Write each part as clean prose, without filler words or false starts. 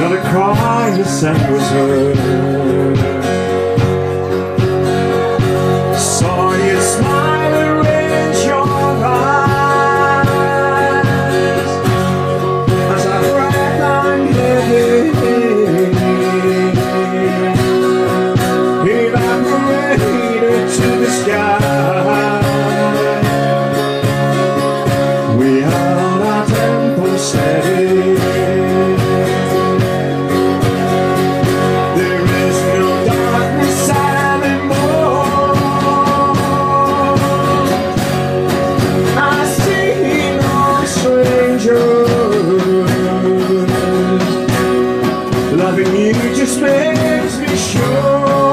Not a cry you sang was heard. Saw you smile and raise your eyes as I write on evaporated to the sky. We held our tempo steady. There is no darkness anymore. I see no strangers. Loving you just makes me sure.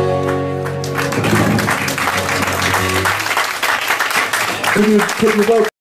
Can you vote?